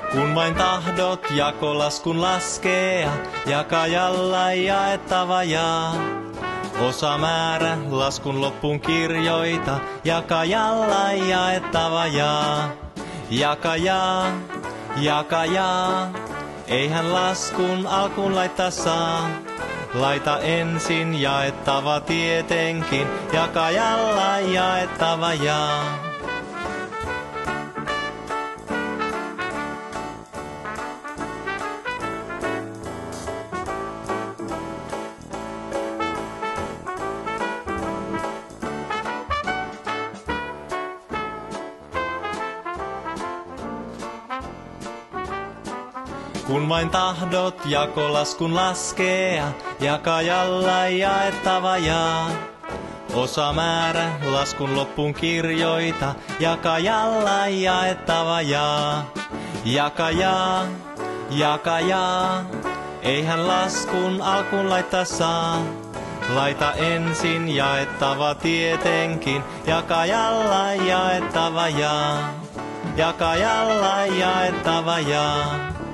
Kun vain tahdot jakolaskun laskea, jakajalla jaettava jaa. Osamäärä laskun loppuun kirjoita, jakajalla jaettava jaa. Jakajaa, eihän laskun alkuun laittaa saa. Laita ensin jaettava tietenkin, jakajalla jaettava jaa. Kun vain tahdot jakolaskun laskea, jakajalla jaettava jaa. Osamäärä laskun loppuun kirjoita, jakajalla jaettava jaa. Jakajaa, eihän laskun alkuun laittaa saa. Laita ensin jaettava tietenkin, jakajalla jaettava jaa. Jakajalla jaettava jaa.